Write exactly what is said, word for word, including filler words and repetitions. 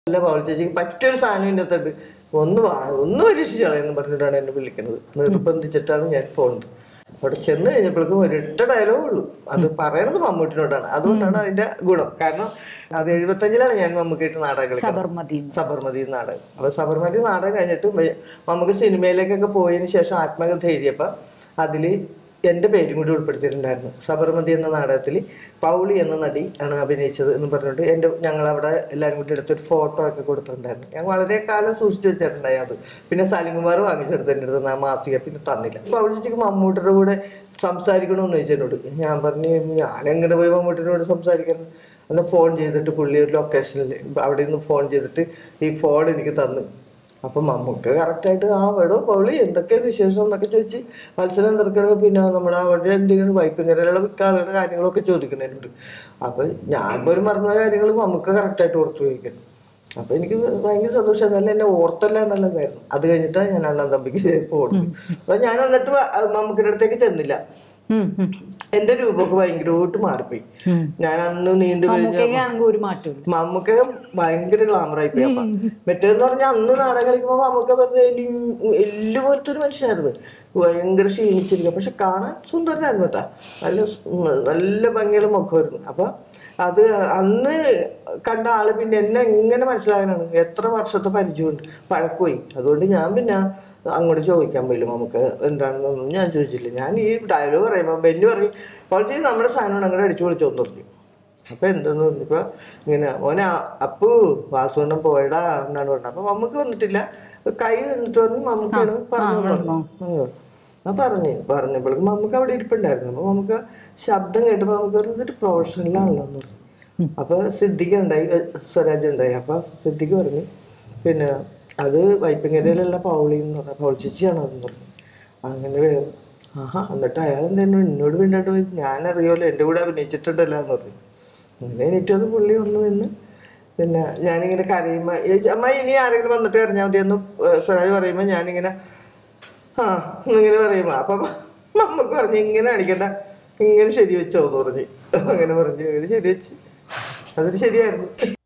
അല്ല പൗൾ ചേച്ചിക്ക് പറ്റൊരു സാധനം ഇതിൻ്റെ അകത്തുണ്ട്, ഒന്ന് ഒന്ന് പരീക്ഷിച്ചാളെന്ന് പറഞ്ഞിട്ടാണ് എന്നെ വിളിക്കുന്നത്. നിർബന്ധിച്ചിട്ടാണ് ഞാൻ പോകുന്നത്. അവിടെ ചെന്ന് കഴിഞ്ഞപ്പോഴേക്കും ഒരൊറ്റ ഡയലോഗേ ഉള്ളൂ. അത് പറയണത് മമ്മൂട്ടിനോടാണ്. അതുകൊണ്ടാണ് അതിന്റെ ഗുണം. കാരണം അത് എഴുപത്തഞ്ചിലാണ് ഞാൻ മമ്മൂക്കായിട്ട് നാടകം കളിക്കുന്നത്, സബർമതി നാടകം. അപ്പൊ സബർമതി നാടകം കഴിഞ്ഞിട്ട് നമുക്ക് സിനിമയിലേക്കൊക്കെ പോയതിനു ശേഷം ആത്മകഥ എഴുതിയപ്പോ അതില് എൻ്റെ പേരും കൂടി ഉൾപ്പെടുത്തിയിട്ടുണ്ടായിരുന്നു. സബർമതി എന്ന നാടകത്തിൽ പൗളി എന്ന നടി ആണ് അഭിനയിച്ചത് എന്ന് പറഞ്ഞിട്ട് എൻ്റെ ഞങ്ങളവിടെ എല്ലാവരും കൂടി എടുത്തൊരു ഫോട്ടോ ഒക്കെ കൊടുത്തിട്ടുണ്ടായിരുന്നു. ഞാൻ വളരെ കാലം സൂക്ഷിച്ചു വെച്ചിട്ടുണ്ടായി അത്. പിന്നെ സലിംകുമാർ വാങ്ങിച്ചെടുത്ത് എൻ്റെ അടുത്ത് ആ മാസിക പിന്നെ തന്നില്ല. പൗളി ചേച്ചിക്ക് മമ്മൂട്ടിയുടെ കൂടെ സംസാരിക്കണമെന്ന് ചോദിച്ചെന്നോട്. ഞാൻ പറഞ്ഞു ഞാനെങ്ങനെ പോയി മമ്മൂട്ടിനോട് സംസാരിക്കണം. അന്ന് ഫോൺ ചെയ്തിട്ട് പുള്ളി ഒരു ലൊക്കേഷനിൽ അവിടെ നിന്ന് ഫോൺ ചെയ്തിട്ട് ഈ ഫോൺ എനിക്ക് തന്നു. അപ്പം മമ്മൂക്ക് കറക്റ്റായിട്ട് ആ വേടോ പൗളി എന്തൊക്കെ വിശേഷം എന്നൊക്കെ ചോദിച്ച് മത്സരം തിരക്കണമെങ്കിൽ പിന്നെ നമ്മുടെ അവിടെ എന്തെങ്കിലും വൈപ്പിങ്ങരയിലുള്ള മിക്ക ആളുകളുടെ കാര്യങ്ങളൊക്കെ ചോദിക്കുന്നുണ്ട്. അപ്പം ഞാൻ പോലും പറഞ്ഞ കാര്യങ്ങൾ മമ്മൂക്ക് കറക്റ്റായിട്ട് ഓർത്തു വയ്ക്കണം. അപ്പം എനിക്ക് ഭയങ്കര സന്തോഷം. എന്നാലും എന്നെ ഓർത്തല്ല എന്നുള്ളതായിരുന്നു. അത് കഴിഞ്ഞിട്ടാണ് ഞാൻ അണ്ണൻ തമ്പിക്ക് പോകുന്നത്. അപ്പം ഞാൻ എന്നിട്ട് മമ്മൂക്കിൻ്റെ അടുത്തേക്ക് ചെന്നില്ല. എന്റെ രൂപമൊക്കെ ഭയങ്കരമായിട്ട് മാറിപ്പോയി. ഞാൻ അന്ന് നീണ്ടു കഴിഞ്ഞ മമ്മൂക്ക ഭയങ്കര ഗ്ലാമറായി പോയി. അപ്പൊ മറ്റേന്ന് പറഞ്ഞാൽ അന്ന് നാടകം കളിക്കുമ്പോ മമ്മൂക്ക പറഞ്ഞ എല്ല് പോലത്തെ ഒരു മനുഷ്യനായിരുന്നു. ഭയങ്കര ക്ഷീണിച്ചിരിക്കുക, പക്ഷെ കാണാൻ സുന്ദരനായിരുന്നു കേട്ടാ. നല്ല നല്ല ഭംഗിയുള്ള മുഖമായിരുന്നു. അപ്പൊ അത് അന്ന് കണ്ട ആള് പിന്നെ എന്നെ എങ്ങനെ മനസ്സിലാകാനാണ്? എത്ര വർഷത്തെ പരിചയമുണ്ട്, പഴക്കമായി. അതുകൊണ്ട് ഞാൻ പിന്നെ അങ്ങോട്ട് ചോദിക്കാൻ പോയില്ല നമുക്ക് എന്താണെന്നൊന്നും ഞാൻ ചോദിച്ചില്ല. ഞാൻ ഈ ഡയലോഗ് പറയുമ്പോൾ ബെന്നി പറഞ്ഞു കുറച്ച് നമ്മുടെ സാധനം അങ്ങോട്ട് അടിച്ചു വിളിച്ചോന്ന് പറഞ്ഞു. അപ്പൊ എന്തെന്ന് പറഞ്ഞപ്പോ ഇങ്ങനെ ഓനെ അപ്പു വാസുവണ്ണം പോയടാ എന്നാണ് പറഞ്ഞത്. അപ്പൊ മമ്മൂക്ക് വന്നിട്ടില്ല, കൈ വന്നിട്ട് പറഞ്ഞു മമ്മൂക്കാണ് പറഞ്ഞു. ആ പറഞ്ഞു പറഞ്ഞപ്പോഴേക്കും മമ്മൂക്ക് അവിടെ ഇരിപ്പുണ്ടായിരുന്നു. അപ്പൊ നമുക്ക് ശബ്ദം കേട്ടപ്പോ നമുക്ക് പറഞ്ഞിട്ട് പ്രൊഫഷണലാണല്ലോ എന്ന് പറഞ്ഞു. അപ്പൊ സിദ്ദിഖ് ഉണ്ടായി, സ്വരാജ് ഉണ്ടായി. അപ്പൊ സിദ്ദിഖ് പറഞ്ഞു പിന്നെ അത് വൈപ്പിങ്ങരയിലുള്ള പൗളി എന്ന് പറഞ്ഞ പൗൾ ചേച്ചിയാണോ എന്ന് പറഞ്ഞു. അങ്ങനെ വേറെ ആഹാ എന്നിട്ട് അയാൾ എന്തെങ്കിലും എന്നോട് വേണ്ടിയിട്ട് പോയി ഞാൻ അറിയാമല്ലോ എൻ്റെ കൂടെ അഭിനയിച്ചിട്ടുണ്ടല്ലോ എന്ന് പറഞ്ഞു. അങ്ങനെ എനിക്കത് പുള്ളി വന്നു നിന്ന് പിന്നെ ഞാനിങ്ങനെ കരയുമ്പോൾ അമ്മ ഇനി ആരെങ്കിലും വന്നിട്ട് കരഞ്ഞാൽ മതിയെന്ന് സ്വരാജ് പറയുമ്പോൾ ഞാനിങ്ങനെ ആ ഇങ്ങനെ പറയുമ്പോ അപ്പൊ നമുക്ക് പറഞ്ഞു ഇങ്ങനെ അടിക്കണ്ട, ഇങ്ങനെ ശരി വെച്ചോന്ന് പറഞ്ഞു. അങ്ങനെ പറഞ്ഞു, അങ്ങനെ ശരി വെച്ച്. അതൊരു ശരിയായിരുന്നു.